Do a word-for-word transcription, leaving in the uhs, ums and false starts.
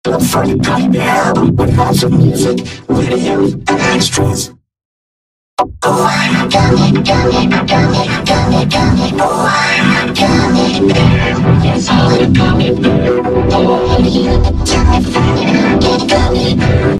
For the gummy bear, with lots of music, videos, and extras. Oh, I'm a gummy, gummy, gummy, gummy, gummy boy. I'm a gummy bear. Yes, I'm a gummy bear. Oh, you tell me, get gummy bear.